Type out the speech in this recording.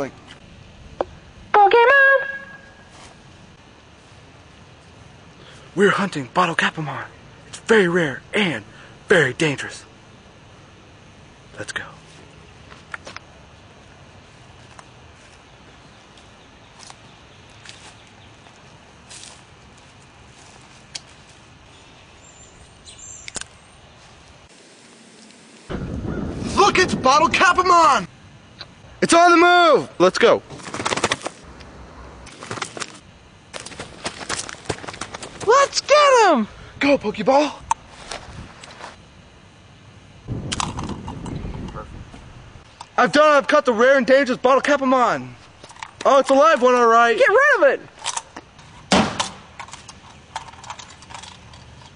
like Pokemon! we're hunting bottle-cap-a-mon. It's very rare and very dangerous. Let's go. Look, it's bottle-cap-a-mon! It's on the move! Let's go. Let's get him! Go, Pokeball! I've caught the rare and dangerous bottle-cap-a-mon. Oh, it's a live one, all right. Get rid of it!